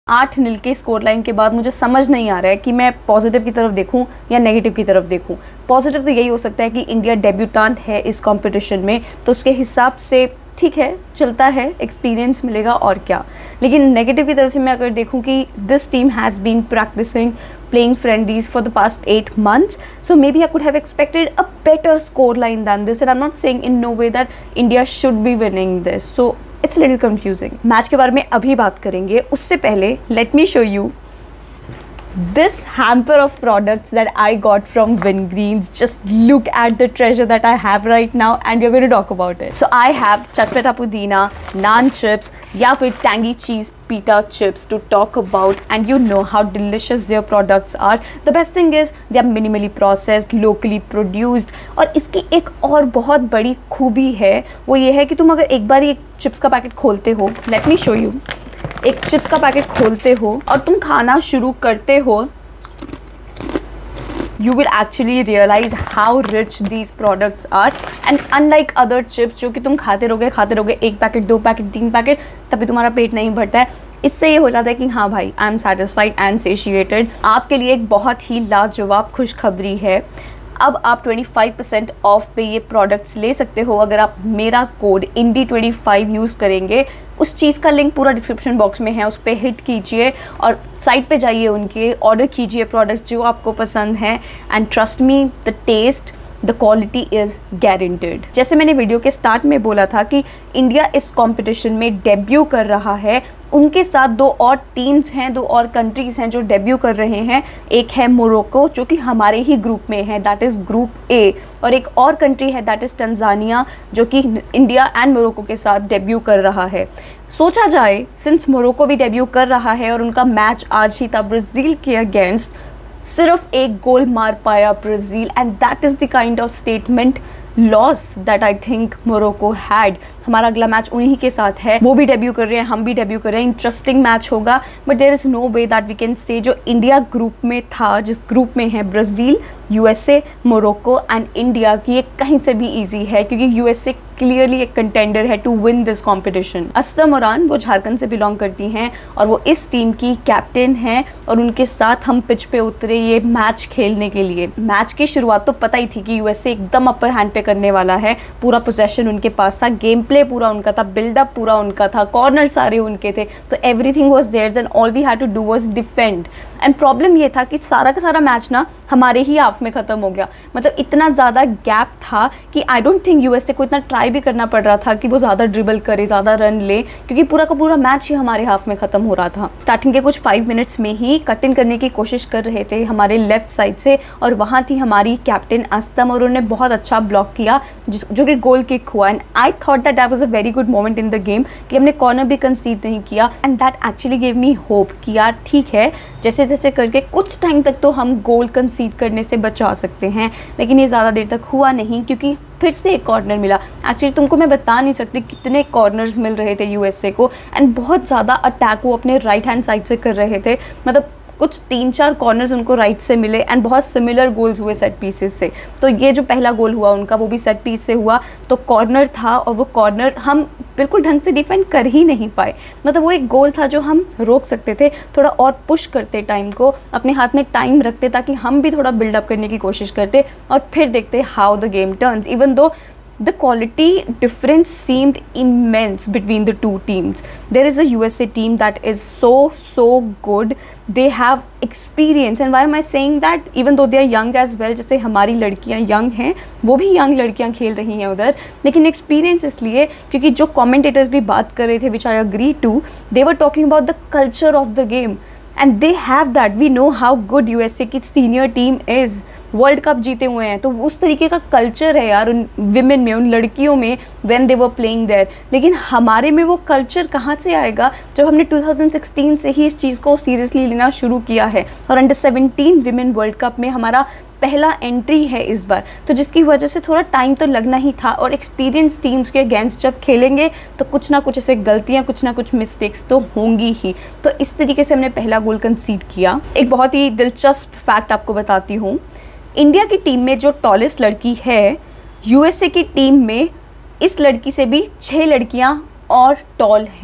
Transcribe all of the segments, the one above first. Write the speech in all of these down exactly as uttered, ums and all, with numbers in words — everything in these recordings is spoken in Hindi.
आठ नील के स्कोर लाइन के बाद मुझे समझ नहीं आ रहा है कि मैं पॉजिटिव की तरफ देखूं या नेगेटिव की तरफ देखूं। पॉजिटिव तो यही हो सकता है कि इंडिया डेब्यूटेंट है इस कंपटीशन में, तो उसके हिसाब से ठीक है, चलता है, एक्सपीरियंस मिलेगा और क्या। लेकिन नेगेटिव की तरफ से मैं अगर देखूं कि this team has been practising playing friendlies for the past eight months, so maybe I could have expected a better score line than this, and I'm not saying in no way that India should be winning this, so it's a little confusing. Match के बारे में अभी बात करेंगे, उससे पहले let me show you this hamper of products that I got from Wingreens. Just look at the treasure that I have right now and we're going to talk about it. So I have Chatpata Pudina, Naan chips या फिर Tangy cheese pita chips to talk about, and you know how delicious their products are. The best thing is they are minimally processed, locally produced, और इसकी एक और बहुत बड़ी खूबी है, वो ये है कि तुम अगर एक बार एक चिप्स का पैकेट खोलते हो, let me show you, एक चिप्स का पैकेट खोलते हो और तुम खाना शुरू करते हो, you will actually realize how rich these products are, and unlike other chips जो कि तुम खाते रहोगे खाते रहोगे एक पैकेट, दो पैकेट, तीन पैकेट, तभी तुम्हारा पेट नहीं भरता है। इससे ये हो जाता है कि हाँ भाई, I am satisfied and satiated. आपके लिए एक बहुत ही लाजवाब खुशखबरी है, अब आप पच्चीस परसेंट ऑफ पे ये प्रोडक्ट्स ले सकते हो अगर आप मेरा code indie twenty five use करेंगे। उस चीज़ का लिंक पूरा डिस्क्रिप्शन बॉक्स में है, उस पर हिट कीजिए और साइट पे जाइए, उनके ऑर्डर कीजिए प्रोडक्ट्स जो आपको पसंद हैं, and trust me, the taste, the quality is guaranteed. जैसे मैंने वीडियो के स्टार्ट में बोला था कि इंडिया इस कंपटीशन में डेब्यू कर रहा है, उनके साथ दो और टीम्स हैं, दो और कंट्रीज़ हैं जो डेब्यू कर रहे हैं। एक है मोरक्को जो कि हमारे ही ग्रुप में है, दैट इज़ ग्रुप ए, और एक और कंट्री है दैट इज़ तंजानिया जो कि इंडिया एंड मोरक्को के साथ डेब्यू कर रहा है। सोचा जाए, सिंस मोरक्को भी डेब्यू कर रहा है और उनका मैच आज ही था ब्राज़ील के अगेंस्ट, सिर्फ एक गोल मार पाया Brazil, and that is the kind of statement loss that I think Morocco had. हमारा अगला मैच उन्हीं के साथ है, वो भी डेब्यू कर रहे हैं, हम भी डेब्यू कर रहे हैं, इंटरेस्टिंग मैच होगा। But there is no way that we can say जो इंडिया ग्रुप में था, जिस ग्रुप में है Brazil, USA, Morocco and India, की ये कहीं से भी ईजी है, क्योंकि यूएसए क्लियरली एक कंटेंडर है to win this competition. Aslam Oraon वो झारखंड से बिलोंग करती हैं और वो इस टीम की कैप्टन हैं, और उनके साथ हम पिच पे उतरे ये मैच खेलने के लिए। मैच की शुरुआत तो पता ही थी कि यूएसए एकदम अपर हैंड पे करने वाला है, पूरा पोजेशन उनके पास था, गेम प्ले पूरा उनका था, बिल्डअप पूरा उनका था, कॉर्नर सारे उनके थे, तो everything was theirs and all we had to do was defend. And problem ये था कि सारा का सारा मैच ना हमारे ही हाफ में ख़त्म हो गया, मतलब इतना ज़्यादा गैप था कि आई डोंट थिंक यूएसए को इतना ट्राई भी करना पड़ रहा था कि वो ज़्यादा ड्रिबल करे, ज़्यादा रन ले, क्योंकि पूरा का पूरा मैच ही हमारे हाफ में ख़त्म हो रहा था। स्टार्टिंग के कुछ फाइव मिनट्स में ही कट इन करने की कोशिश कर रहे थे हमारे लेफ्ट साइड से, और वहाँ थी हमारी कैप्टन अस्तम, और उन्होंने बहुत अच्छा ब्लॉक किया जिस जो कि गोल किक हुआ। And I thought that that was a very good moment in the game कि हमने कॉर्नर भी कंसीड नहीं किया, and that actually gave me hope कि यार ठीक है, जैसे जैसे करके कुछ टाइम तक तो हम गोल कंसीड करने से बचा सकते हैं। लेकिन ये ज़्यादा देर तक हुआ नहीं, क्योंकि फिर से एक कॉर्नर मिला। एक्चुअली तुमको मैं बता नहीं सकती कितने कॉर्नर्स मिल रहे थे यूएसए को, एंड बहुत ज़्यादा अटैक वो अपने राइट हैंड साइड से कर रहे थे, मतलब कुछ तीन चार कॉर्नर्स उनको राइट से मिले, एंड बहुत सिमिलर गोल्स हुए सेट पीसेस से। तो ये जो पहला गोल हुआ उनका, वो भी सेट पीस से हुआ, तो कॉर्नर था, और वो कॉर्नर हम बिल्कुल ढंग से डिफेंड कर ही नहीं पाए। मतलब वो एक गोल था जो हम रोक सकते थे, थोड़ा और पुश करते टाइम को, अपने हाथ में टाइम रखते ताकि हम भी थोड़ा बिल्डअप करने की कोशिश करते, और फिर देखते how the game turns. Even though the quality difference seemed immense between the two teams. There is a U S A team that is so so good. They have experience, and why am I saying that? Even though they are young as well, जैसे हमारी लड़कियाँ young हैं, वो भी young लड़कियाँ खेल रही हैं उधर, लेकिन experience इसलिए क्योंकि जो commentators भी बात कर रहे थे, which I agree to, they were talking about the culture of the game, and they have that. We know how good U S A की senior team is. World cup जीते हुए हैं, तो उस तरीके का कल्चर है यार उन विमेन में, उन लड़कियों में, when they were playing there. लेकिन हमारे में वो कल्चर कहाँ से आएगा जब हमने टू थाउजेंड सिक्सटीन से ही इस चीज़ को सीरियसली लेना शुरू किया है, और under seventeen women world cup में हमारा पहला एंट्री है इस बार, तो जिसकी वजह से थोड़ा टाइम तो लगना ही था। और एक्सपीरियंस टीम्स के अगेंस्ट जब खेलेंगे तो कुछ ना कुछ ऐसे गलतियाँ, कुछ ना कुछ मिस्टेक्स तो होंगी ही। तो इस तरीके से हमने पहला गोल कंसीड किया। एक बहुत ही दिलचस्प फैक्ट आपको बताती हूँ, इंडिया की टीम में जो टॉलेस्ट लड़की है, यूएसए की टीम में इस लड़की से भी छः लड़कियां और टॉल हैं।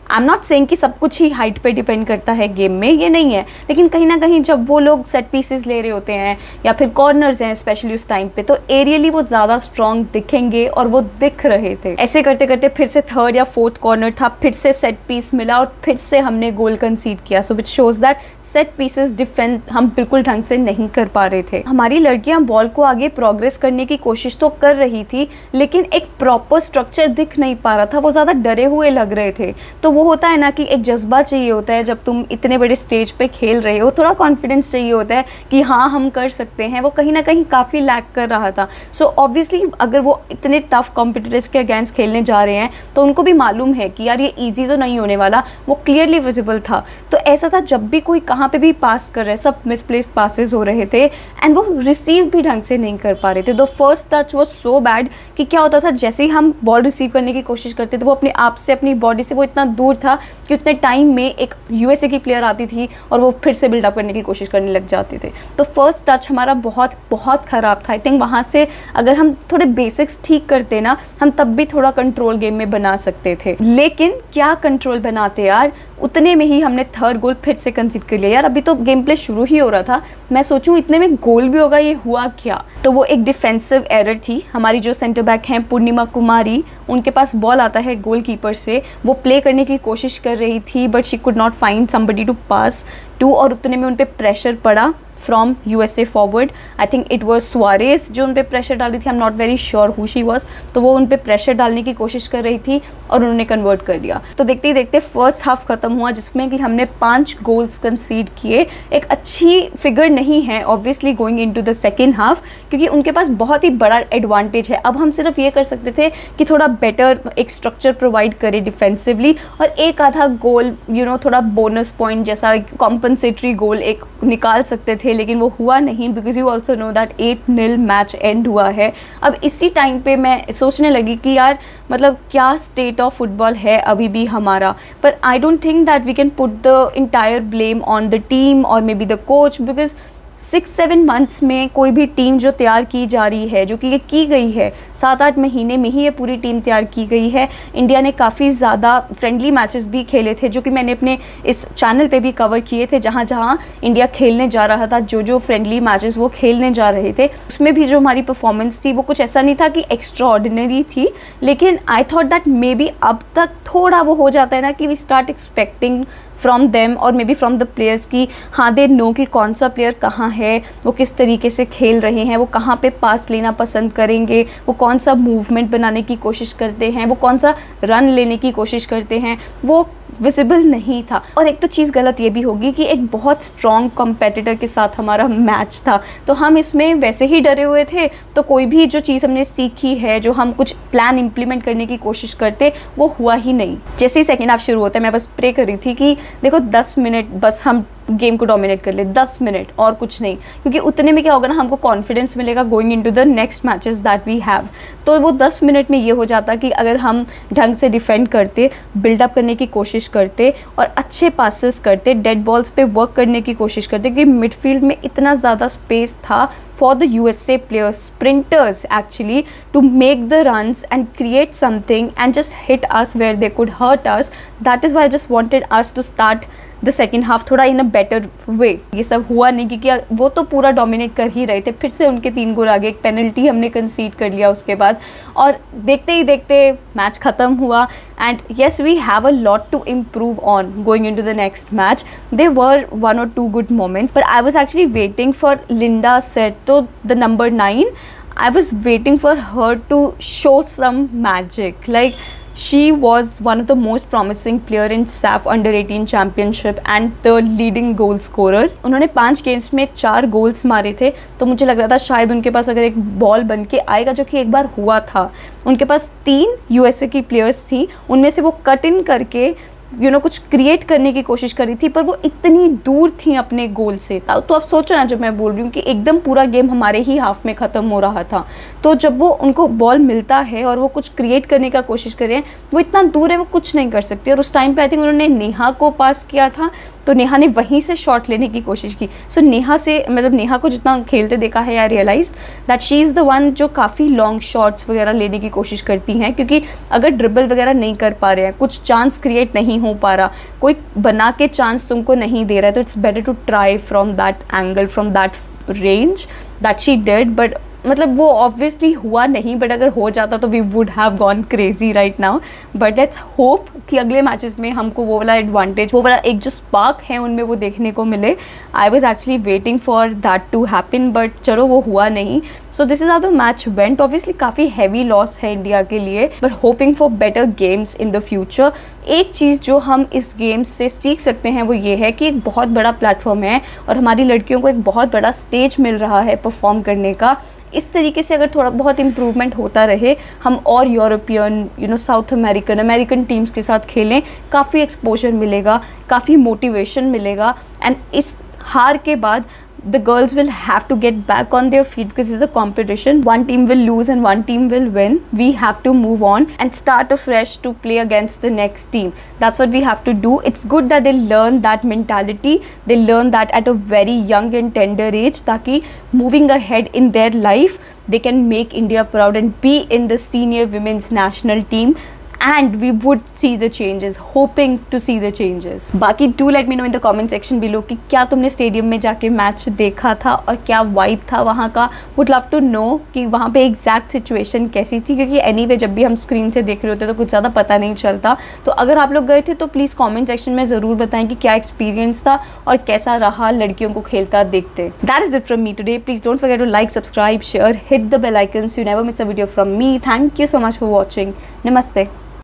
आई एम नॉट सेइंग कि सब कुछ ही हाइट पे डिपेंड करता है गेम में, ये नहीं है, लेकिन कहीं ना कहीं जब वो लोग सेट पीसेस ले रहे होते हैं या फिर कॉर्नर्स हैं स्पेशली उस टाइम पे, तो एरियली वो ज़्यादा स्ट्रॉन्ग दिखेंगे और वो दिख रहे थे। ऐसे करते करते फिर से थर्ड या फोर्थ कॉर्नर था, फिर से सेट पीस मिला और फिर से हमने गोल कंसीड किया। So which shows that set pieces defend हम बिल्कुल ढंग से नहीं कर पा रहे थे। हमारी लड़कियां बॉल को आगे प्रोग्रेस करने की कोशिश तो कर रही थी, लेकिन एक प्रॉपर स्ट्रक्चर दिख नहीं पा रहा था, वो ज़्यादा डरे हुए लग रहे थे। तो वो होता है ना कि एक जज्बा चाहिए होता है जब तुम इतने बड़े स्टेज पे खेल रहे हो, थोड़ा कॉन्फिडेंस चाहिए होता है कि हाँ हम कर सकते हैं, वो कहीं ना कहीं काफ़ी लैक कर रहा था। सो so, ऑब्वियसली अगर वो इतने टफ कॉम्पिटिटर्स के अगेंस्ट खेलने जा रहे हैं तो उनको भी मालूम है कि यार ये ईजी तो नहीं होने वाला, वो क्लियरली विजिबल था। तो ऐसा था जब भी कोई कहाँ पे भी पास कर रहे, सब मिसप्लेस्ड पासेस हो रहे थे एंड वो रिसीव भी ढंग से नहीं कर पा रहे थे। The first touch was so bad कि क्या होता था, जैसे ही हम बॉल रिसीव करने की कोशिश करते थे वो अपने आप से, अपनी बॉडी से वो इतना दूर था कि उतने टाइम में एक यूएसए की प्लेयर आती थी और वो फिर से बिल्डअप करने की कोशिश करने लग जाते थे। तो फर्स्ट टच हमारा बहुत बहुत ख़राब था। आई थिंक वहाँ से अगर हम थोड़े बेसिक्स ठीक करते ना, हम तब भी थोड़ा कंट्रोल गेम में बना सकते थे। लेकिन क्या कंट्रोल बनाते यार, उतने में ही हमने थर्ड गोल फिर से कंसीड कर लिया। यार अभी तो गेम प्ले शुरू ही हो रहा था, मैं सोचूं इतने में गोल भी होगा, ये हुआ क्या? तो वो एक डिफेंसिव एरर थी। हमारी जो सेंटर बैक हैं पूर्णिमा कुमारी, उनके पास बॉल आता है गोलकीपर से, वो प्ले करने की कोशिश कर रही थी but she could not find somebody to pass to, और उतने में उन पे प्रेशर पड़ा from USA forward. I think it was Suarez जो उन पे प्रेशर डाल रही थी, I am not very sure who she was. तो वो उन पे प्रेशर डालने की कोशिश कर रही थी और उन्होंने कन्वर्ट कर दिया। तो देखते ही देखते फर्स्ट हाफ खत्म हुआ जिसमें कि हमने पांच गोल्स कंसीड किए। एक अच्छी फिगर नहीं है obviously going into the second half, क्योंकि उनके पास बहुत ही बड़ा एडवांटेज है। अब हम सिर्फ ये कर सकते थे कि थोड़ा बेटर एक स्ट्रक्चर प्रोवाइड करें डिफेंसिवली और एक आधा गोल यू नो थोड़ा बोनस पॉइंट जैसा कॉम्पनसेटरी गोल एक निकाल सकते थे, लेकिन वो हुआ नहीं because you also know that eight nil match end हुआ है। अब इसी टाइम पे मैं सोचने लगी कि यार मतलब क्या स्टेट ऑफ फुटबॉल है अभी भी हमारा। पर I don't think that we can put the entire blame on the team और maybe the coach, because six seven months में कोई भी टीम जो तैयार की जा रही है, जो कि ये की गई है, सात आठ महीने में ही ये पूरी टीम तैयार की गई है। इंडिया ने काफ़ी ज़्यादा फ्रेंडली मैचेस भी खेले थे जो कि मैंने अपने इस चैनल पे भी कवर किए थे। जहाँ जहाँ इंडिया खेलने जा रहा था, जो जो फ्रेंडली मैचेस वो खेलने जा रहे थे, उसमें भी जो हमारी परफॉर्मेंस थी वो कुछ ऐसा नहीं था कि एक्स्ट्रा ऑर्डिनरी थी। लेकिन I thought that maybe अब तक थोड़ा वो हो जाता है ना कि we start expecting from them और maybe from the players की हाँ दे नो कि कौन सा प्लेयर कहाँ है, वो किस तरीके से खेल रहे हैं, वो कहाँ पे पास लेना पसंद करेंगे, वो कौन सा मूवमेंट बनाने की कोशिश करते हैं, वो कौन सा रन लेने की कोशिश करते हैं, वो विजिबल नहीं था। और एक तो चीज़ गलत ये भी होगी कि एक बहुत स्ट्रॉन्ग कॉम्पिटिटर के साथ हमारा मैच था, तो हम इसमें वैसे ही डरे हुए थे। तो कोई भी जो चीज़ हमने सीखी है, जो हम कुछ प्लान इम्प्लीमेंट करने की कोशिश करते, वो हुआ ही नहीं। जैसे ही सेकेंड हाफ शुरू होता है मैं बस प्रे कर रही थी कि देखो दस मिनट बस हम गेम को डोमिनेट कर ले, दस मिनट और कुछ नहीं, क्योंकि उतने में क्या होगा ना, हमको कॉन्फिडेंस मिलेगा going into the next matches that we have. तो वो दस मिनट में ये हो जाता कि अगर हम ढंग से डिफेंड करते, बिल्डअप करने की कोशिश करते और अच्छे पासेस करते, डेड बॉल्स पे वर्क करने की कोशिश करते, क्योंकि मिडफील्ड में इतना ज़्यादा स्पेस था for the U S A players, sprinters actually, to make the runs and create something and just hit us where they could hurt us. That is why I just wanted us to start the second half थोड़ा in a better way. ये सब हुआ नहीं क्योंकि वो तो पूरा डोमिनेट कर ही रहे थे। फिर से उनके तीन गोल आगे, एक पेनल्टी हमने कंसीड कर लिया उसके बाद, और देखते ही देखते मैच ख़त्म हुआ। And yes we have a lot to improve on going into the next match. They were one और two good moments, but I was actually waiting for Linda Serto, तो the number nine, I was waiting for her to show some magic. Like she was one of the most promising player in S A F under eighteen championship and the leading goal scorer. उन्होंने पांच गेम्स में चार गोल्स मारे थे, तो मुझे लग रहा था शायद उनके पास अगर एक बॉल बन के आएगा, जो कि एक बार हुआ था। उनके पास तीन यूएसए की प्लेयर्स थी, उनमें से वो कट इन करके यू you नो know, कुछ क्रिएट करने की कोशिश करी थी, पर वो इतनी दूर थी अपने गोल से। तो अब सोचो ना, जब मैं बोल रही हूँ कि एकदम पूरा गेम हमारे ही हाफ में ख़त्म हो रहा था, तो जब वो उनको बॉल मिलता है और वो कुछ क्रिएट करने का कोशिश करें, वो इतना दूर है, वो कुछ नहीं कर सकती। और उस टाइम पे आई थिंक उन्होंने नेहा को पास किया था, तो तो नेहा ने वहीं से शॉट लेने की कोशिश की। सो so, नेहा से मतलब नेहा को जितना खेलते देखा है, I realise that she is the one जो काफ़ी लॉन्ग शॉट्स वगैरह लेने की कोशिश करती हैं, क्योंकि अगर ड्रिबल वगैरह नहीं कर पा रहे हैं, कुछ चांस क्रिएट नहीं हो पा रहा, कोई बना के चांस तुमको नहीं दे रहा है, तो it's better to try from that angle, from that range that she did. But मतलब वो ऑब्वियसली हुआ नहीं, बट अगर हो जाता तो we would have gone crazy right now. But let's hope कि अगले मैचेस में हमको वो वाला एडवांटेज, वो वाला एक जो स्पार्क है उनमें वो देखने को मिले। I was actually waiting for that to happen, but चलो वो हुआ नहीं। So this is how the match went. Obviously काफ़ी हैवी लॉस है इंडिया के लिए, but hoping for better games in the future. एक चीज़ जो हम इस गेम से सीख सकते हैं वो ये है कि एक बहुत बड़ा प्लेटफॉर्म है और हमारी लड़कियों को एक बहुत बड़ा स्टेज मिल रहा है परफॉर्म करने का। इस तरीके से अगर थोड़ा बहुत इम्प्रूवमेंट होता रहे, हम और European, you know South American American teams के साथ खेलें, काफ़ी एक्सपोजर मिलेगा, काफ़ी मोटिवेशन मिलेगा। एंड इस हार के बाद the girls will have to get back on their feet because it's a competition. One team will lose and one team will win. We have to move on and start afresh to play against the next team. That's what we have to do. It's good that they learn that mentality. They learn that at a very young and tender age, ताकि moving ahead in their life they can make India proud and be in the senior women's national team. And we would see the changes, hoping to see the changes. बाकी do let me know in the comment section below कि क्या तुमने स्टेडियम में जाके मैच देखा था और क्या वाइब था वहाँ का। Would love to know कि वहाँ पे एग्जैक्ट सिचुएशन कैसी थी, क्योंकि anyway जब भी हम स्क्रीन से देख रहे होते तो कुछ ज़्यादा पता नहीं चलता। तो अगर आप लोग गए थे तो प्लीज़ कॉमेंट सेक्शन में ज़रूर बताएं कि क्या एक्सपीरियंस था और कैसा रहा लड़कियों को खेलता देखते। That is it from me today. Please don't forget to like, subscribe, share, hit the bell icon so you never miss a video from me. Thank you so much for watching. Namaste.